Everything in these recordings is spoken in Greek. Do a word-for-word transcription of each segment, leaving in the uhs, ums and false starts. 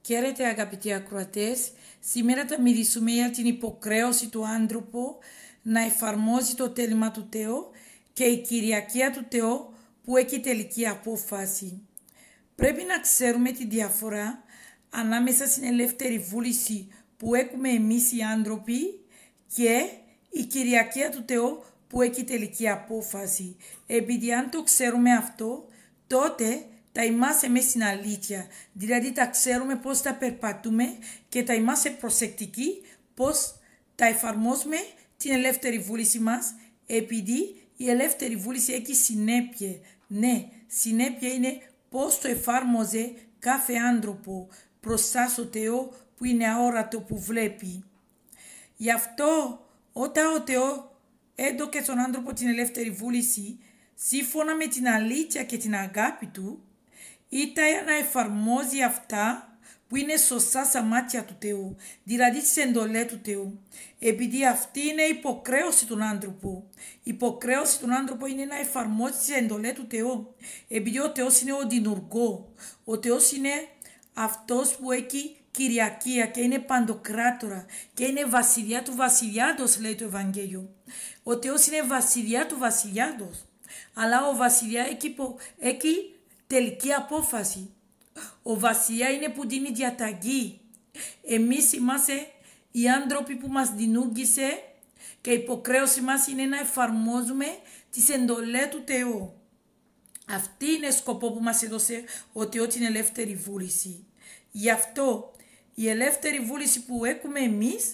Χαίρετε αγαπητοί ακροατές, σήμερα θα μιλήσουμε για την υποκρέωση του άνθρωπου να εφαρμόζει το τέλημα του Θεού και η κυριαρχία του Θεού που έχει τελική απόφαση. Πρέπει να ξέρουμε τη διαφορά ανάμεσα στην ελεύθερη βούληση που έχουμε εμείς οι άνθρωποι και η κυριαρχία του Θεού που έχει τελική απόφαση. Επειδή αν το ξέρουμε αυτό, τότε θα είμαστε μέσα στην αλήθεια. Δηλαδή θα ξέρουμε πώς θα περπατούμε και θα είμαστε προσεκτικοί πώς θα εφαρμόσουμε την ελεύθερη βούληση μας, επειδή η ελεύθερη βούληση έχει συνέπεια. Ναι, συνέπεια είναι πώς το εφάρμοζε κάθε άνθρωπο μπροστά στο Θεό που είναι αόρατο, που βλέπει. Γι' αυτό όταν ο Θεός έδωκε στον άνθρωπο την ελεύθερη βούληση, σύμφωνα με την αλήθεια και την αγάπη του, ήταν να εφαρμόζει αυτά που είναι σωστά στα μάτια του Θεού, δηλαδή τις εντολές του Θεού. Επειδή αυτή είναι η υποκρέωση του άνθρωπου. Η υποκρέωση του άνθρωπου είναι να εφαρμόζει τις εντολές του Θεού. Επειδή ο Θεός είναι ο δημιουργός. Ο Θεός είναι αυτός που έχει κυριαρχία και είναι παντοκράτορα και είναι βασιλιά του βασιλιάδος, λέει το Ευαγγέλιο. Ο Θεός είναι βασιλιά του βασιλιάδος. Αλλά ο βασιλιά έχει, έχει τελική απόφαση. Ο βασιλιά είναι που δίνει διαταγή. Εμείς είμαστε οι άνθρωποι που μας δημιούργησε και η υποκρέωση μας είναι να εφαρμόζουμε τις εντολές του Θεού. Αυτή είναι σκοπό που μας έδωσε ο Θεός, την ελεύθερη βούληση. Γι' αυτό η ελεύθερη βούληση που έχουμε εμείς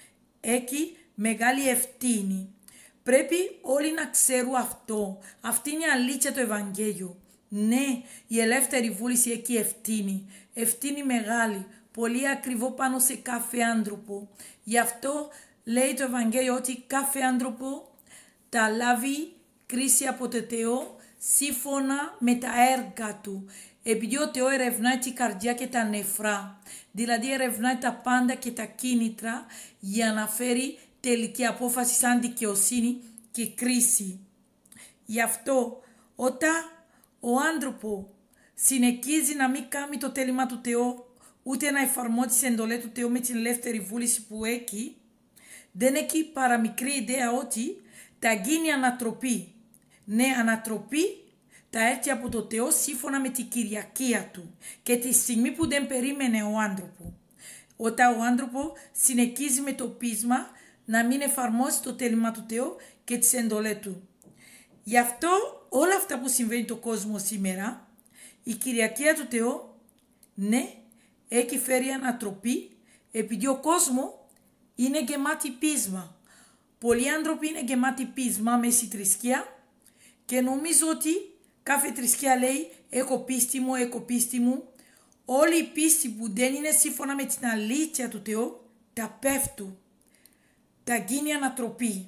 έχει μεγάλη ευθύνη. Πρέπει όλοι να ξέρουν αυτό. Αυτή είναι η αλήθεια του Ευαγγέλιου. Ναι, η ελεύθερη βούληση έχει ευθύνη. Ευθύνη μεγάλη. Πολύ ακριβό πάνω σε κάθε άνθρωπο. Γι' αυτό λέει το Ευαγγέλιο ότι κάθε άνθρωπο θα λάβει κρίση από το Θεό σύμφωνα με τα έργα του. Επειδή ο Θεός ερευνάει την καρδιά και τα νεφρά. Δηλαδή ερευνάει τα πάντα και τα κίνητρα για να φέρει τελική απόφαση σαν δικαιοσύνη και κρίση. Γι' αυτό όταν ο άνθρωπος συνεχίζει να μην κάνει το τέλημα του Θεού, ούτε να εφαρμόζει τις εντολές του Θεού με την ελεύθερη βούληση που έχει, δεν έχει παραμικρή ιδέα ότι θα γίνει ανατροπή. Ναι, ανατροπή θα έρθει από το Θεό σύμφωνα με την κυριαρχία του και τη στιγμή που δεν περίμενε ο άνθρωπος. Όταν ο άνθρωπος συνεχίζει με το πείσμα να μην εφαρμόζει το τέλημα του Θεού και τις εντολές του. Γι' αυτό όλα αυτά που συμβαίνει στον κόσμο σήμερα, η κυριαρχία του Θεού, ναι, έχει φέρει ανατροπή, επειδή ο κόσμος είναι γεμάτη πείσμα. Πολλοί άνθρωποι είναι γεμάτοι πείσμα με στη θρησκεία και νομίζω ότι κάθε θρησκεία λέει έχω πίστη μου, έχω πίστη μου. Όλη η πίστη που δεν είναι σύμφωνα με την αλήθεια του Θεού, τα πέφτουν, τα γίνει ανατροπή.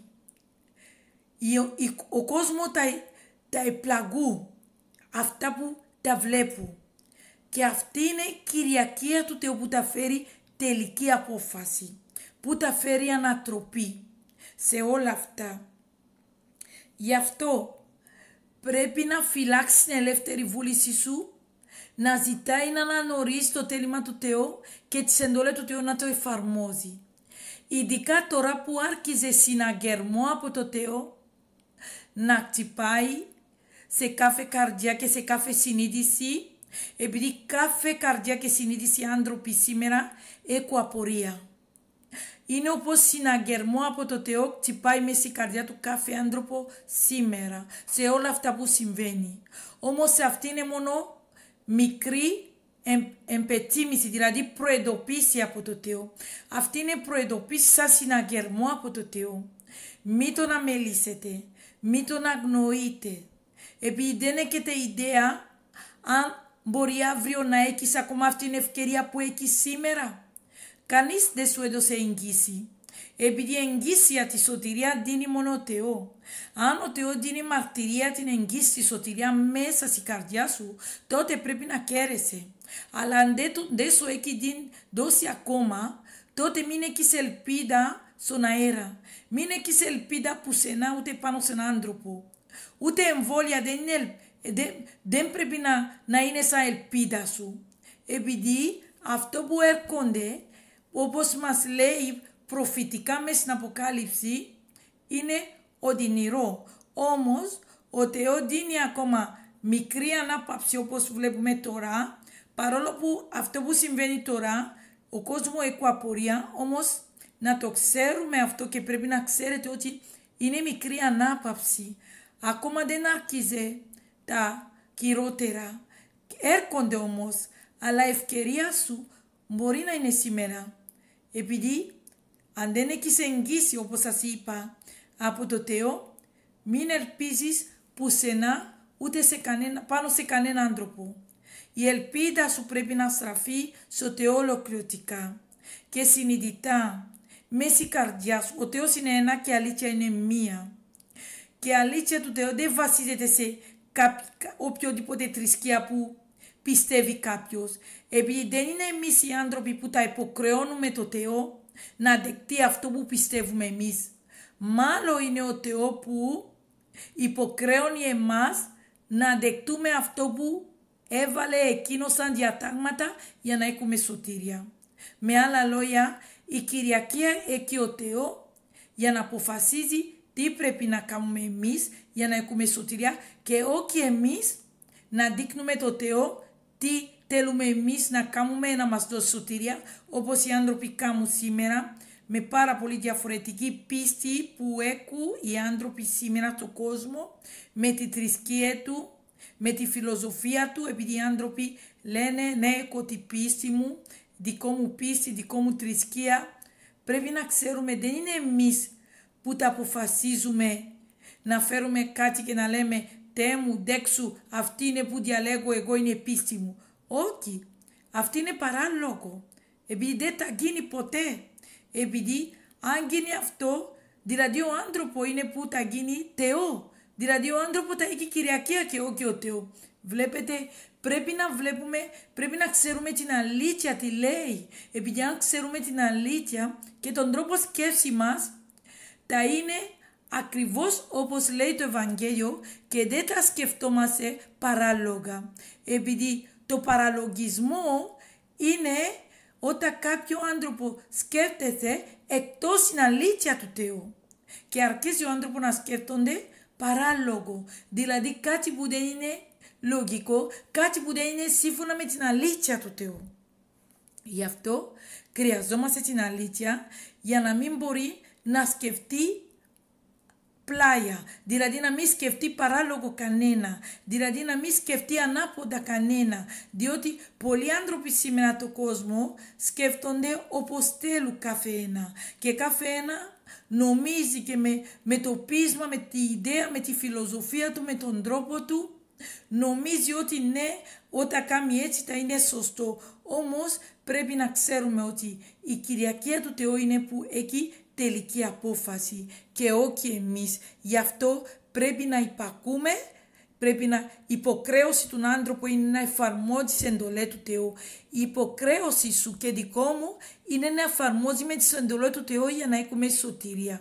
Ο κόσμος τα, τα επλαγούν, αυτά που τα βλέπουν. Και αυτή είναι η κυριαρχία του Θεού που τα φέρει τελική απόφαση, που τα φέρει ανατροπή σε όλα αυτά. Γι' αυτό πρέπει να φυλάξεις την ελεύθερη βούληση σου, να ζητάει να αναγνωρίσει το τέλημα του Θεού και τις εντολές του Θεού να το εφαρμόζει. Ειδικά τώρα που άρχιζε συναγερμό από το Θεό, να χτυπάει σε κάθε καρδιά και σε κάθε συνείδηση, επειδή κάθε καρδιά και συνείδηση άνθρωποι σήμερα έχουν απορία. Είναι όπως συναγερμό από το Θεό χτυπάει μέσα στην καρδιά του κάθε άνθρωπο σήμερα, σε όλα αυτά που συμβαίνει. Όμως αυτή είναι μόνο μικρή εμπετίμηση, δηλαδή προειδοποίηση από το Θεό. Αυτή είναι προειδοποίηση σαν συναγερμό από το Θεό. Μην τον αμελήσετε. Μην τον αγνοείτε. Επειδή δεν έχετε ιδέα αν μπορεί αύριο να έχεις ακόμα αυτή την ευκαιρία που έχεις σήμερα. Κανείς δεν σου έδωσε εγγύηση. Επειδή η εγγύηση για τη σωτηρία δίνει μόνο ο Θεό. Αν ο Θεός δίνει μαρτυρία την εγγύηση τη σωτηρία μέσα στην καρδιά σου, τότε πρέπει να καίρεσαι. Αλλά αν δεν, δεν σου έχει δώσει ακόμα, τότε μην έχεις ελπίδα στον αέρα. Μην έχεις ελπίδα πουθενά ούτε πάνω σε έναν άνθρωπο. Ούτε εμβόλια δεν, είναι, δεν, δεν πρέπει να, να είναι σαν ελπίδα σου. Επειδή αυτό που έρχονται, όπως μας λέει προφητικά μέσα στην Αποκάλυψη, είναι οδυνηρό. Όμως, ο Θεός δίνει ακόμα μικρή ανάπαυση όπως βλέπουμε τώρα, παρόλο που αυτό που συμβαίνει τώρα, ο κόσμος έχει απορία, όμως να το ξέρουμε αυτό και πρέπει να ξέρετε ότι είναι μικρή ανάπαυση. Ακόμα δεν άρχιζε τα χειρότερα. Έρχονται όμως, αλλά ευκαιρία σου μπορεί να είναι σήμερα. Επειδή αν δεν έχεις εγγύηση, όπως σας είπα, από το Θεό, μην ελπίζεις πουθενά ούτε σε κανένα, πάνω σε κανέναν άνθρωπο. Η ελπίδα σου πρέπει να στραφεί στο Θεό ολοκληρωτικά και συνειδητά, μέσα στην καρδιά σου. Ο Θεός είναι ένα και η αλήθεια είναι μία. Και η αλήθεια του Θεού δεν βασίζεται σε οποιοδήποτε θρησκεία που πιστεύει κάποιος. Επειδή δεν είναι εμείς οι άνθρωποι που τα υποχρεώνουμε το Θεό να δεκτεί αυτό που πιστεύουμε εμείς. Μάλλον είναι ο Θεό που υποχρεώνει εμάς να δεκτούμε αυτό που έβαλε εκείνο σαν διατάγματα για να έχουμε σωτήρια. Με άλλα λόγια, η κυριαρχία έχει ο Θεό για να αποφασίζει τι πρέπει να κάνουμε εμείς για να έχουμε σωτηρία και όχι εμείς να δείχνουμε το Θεό τι θέλουμε εμείς να κάνουμε να μας δώσει σωτηρία, όπως οι άνθρωποι κάνουν σήμερα με πάρα πολύ διαφορετική πίστη που έχουν οι άνθρωποι σήμερα στον κόσμο, με τη θρησκεία του, με τη φιλοσοφία του, επειδή οι άνθρωποι λένε ναι, έχω την πίστη μου, δικό μου πίστη, δικό μου θρησκεία. Πρέπει να ξέρουμε δεν είναι εμείς που τα αποφασίζουμε να φέρουμε κάτι και να λέμε Θεέ μου, δέξου, αυτή είναι που διαλέγω, εγώ είναι η πίστη μου. Όχι, αυτή είναι παράλογο, επειδή δεν θα γίνει ποτέ. Επειδή αν γίνει αυτό, δηλαδή ο άνθρωπο είναι που θα γίνει Θεό. Δηλαδή ο άνθρωπο θα έχει κυριαρχία και όχι ο Θεό. Βλέπετε, πρέπει να βλέπουμε, πρέπει να ξέρουμε την αλήθεια τι λέει. Επειδή αν ξέρουμε την αλήθεια και τον τρόπο σκέψη μας, θα είναι ακριβώς όπως λέει το Ευαγγέλιο και δεν θα σκεφτόμαστε παράλογα. Επειδή το παραλογισμό είναι όταν κάποιο άνθρωπο σκέφτεται εκτός την αλήθεια του Θεού και αρχίζει ο άνθρωπο να σκέφτονται παράλογο, δηλαδή κάτι που δεν είναι λογικό, κάτι που δεν είναι σύμφωνα με την αλήθεια του Θεού. Γι' αυτό χρειαζόμαστε την αλήθεια για να μην μπορεί να σκεφτεί πλάια, δηλαδή να μην σκεφτεί παράλογο κανένα, δηλαδή να μην σκεφτεί ανάποδα κανένα, διότι πολλοί άνθρωποι σήμερα το κόσμο σκέφτονται όπως θέλουν κάθε ένα και κάθε ένα νομίζει και με, με το πείσμα, με τη ιδέα, με τη φιλοσοφία του, με τον τρόπο του, νομίζει ότι ναι, όταν κάνει έτσι θα είναι σωστό. Όμως πρέπει να ξέρουμε ότι η κυριαρχία του Θεού είναι που έχει τελική απόφαση και όχι εμείς. Γι' αυτό πρέπει να υπακούμε, πρέπει να υποχρέωση του άνθρωπου είναι να εφαρμόζει την εντολή του Θεού. Η υποχρέωση σου και δικό μου είναι να εφαρμόζει με τις εντολές του Θεού για να έχουμε σωτηρία.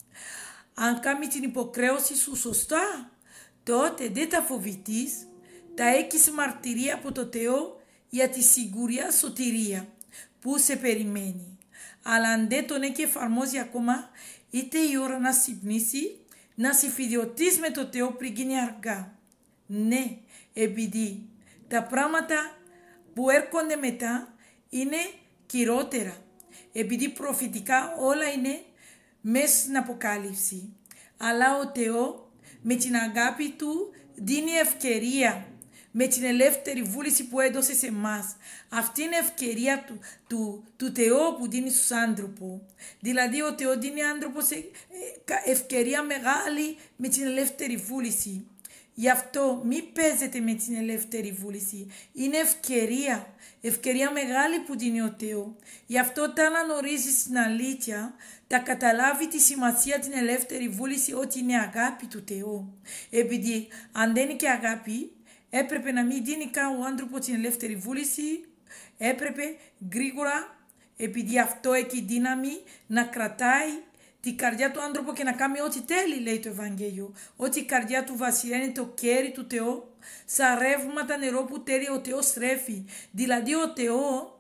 Αν κάνει την υποχρέωση σου σωστά, τότε δεν θα φοβηθείς, θα έχεις μαρτυρία από το Θεό για τη σιγουριά σωτηρία που σε περιμένει. Αλλά αν δεν τον έχει εφαρμόζει ακόμα, είτε η ώρα να συμπνήσει, να συμφιδιωτείς με το Θεό πριν γίνει αργά. Ναι, επειδή τα πράγματα που έρχονται μετά είναι χειρότερα. Επειδή προφητικά όλα είναι μέσα στην Αποκάλυψη. Αλλά ο Θεό με την αγάπη του δίνει ευκαιρία. Με την ελεύθερη βούληση που έδωσε σε εμάς. Αυτή είναι η ευκαιρία του, του, του Θεού που δίνει στους άνθρωπους. Δηλαδή ο Θεός δίνει άνθρωπο σε ευκαιρία μεγάλη με την ελεύθερη βούληση. Γι' αυτό μην παίζετε με την ελεύθερη βούληση. Είναι ευκαιρία. Ευκαιρία μεγάλη που δίνει ο Θεός. Γι' αυτό όταν αναγνωρίζεις την αλήθεια, θα καταλάβει τη σημασία την ελεύθερη βούληση ότι είναι αγάπη του Θεού. Επειδή αν δεν είναι και αγάπη, έπρεπε να μην δίνει καν ο άνθρωπος την ελεύθερη βούληση, έπρεπε γρήγορα, επειδή αυτό έχει δύναμη, να κρατάει την καρδιά του άνθρωπου και να κάνει ό,τι θέλει, λέει το Ευαγγέλιο. Ότι η καρδιά του βασιλιά το κέρι του Θεού, σαν ρεύματα νερό που θέλει ο Θεός στρέφει. Δηλαδή ο Θεός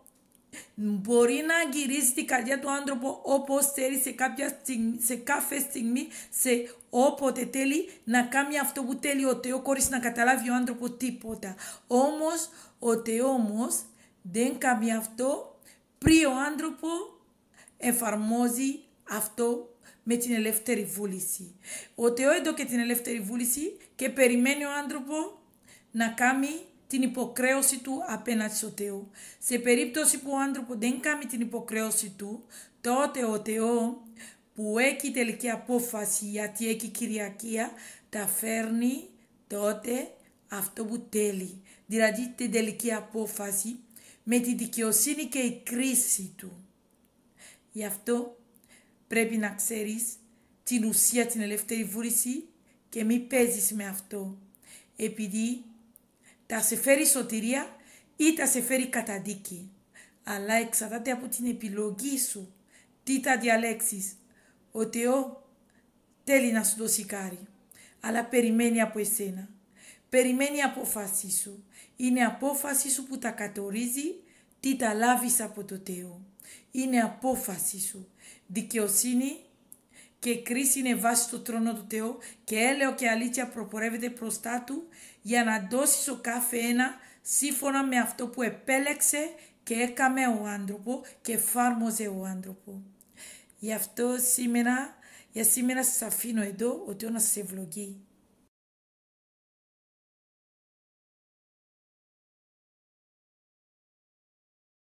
Μπορεί να γυρίσει την καρδιά του άνθρωπο όπως θέλει σε, κάποια στιγμή, σε κάθε στιγμή, σε όποτε θέλει να κάνει αυτό που θέλει ο Θεός χωρίς να καταλάβει ο άνθρωπος τίποτα. Όμως ο Θεός όμως δεν κάνει αυτό πριν ο άνθρωπος εφαρμόζει αυτό με την ελεύθερη βούληση. Ο Θεός εδώ και την ελεύθερη βούληση και περιμένει ο άνθρωπος να κάνει την υποκρέωση του απέναντι στο Θεό. Σε περίπτωση που ο άνθρωπος δεν κάνει την υποκρέωση του, τότε ο Θεός που έχει τελική απόφαση γιατί έχει κυριαρχία, τα φέρνει τότε αυτό που θέλει. Δηλαδή την τελική απόφαση με τη δικαιοσύνη και η κρίση του. Γι' αυτό πρέπει να ξέρεις την ουσία, την ελεύθερη βούληση και μην παίζεις με αυτό. Επειδή θα σε φέρει σωτηρία ή θα σε φέρει καταδίκη. Αλλά εξαρτάται από την επιλογή σου. Τι θα διαλέξεις. Ο Θεός θέλει να σου δώσει χάρη. Αλλά περιμένει από εσένα. Περιμένει απόφαση σου. Είναι απόφαση σου που τα κατορίζει τι θα λάβεις από το Θεό. Είναι απόφαση σου. Δικαιοσύνη και κρίση είναι βάση στο τρόνο του Θεού και έλεο και αλήθεια προπορεύεται μπροστά του για να δώσει ο κάθε ένα σύμφωνα με αυτό που επέλεξε και έκαμε ο άνθρωπο και εφάρμοζε ο άνθρωπο. Γι' αυτό σήμερα, για σήμερα σας αφήνω εδώ, ο Θεός να σας ευλογεί.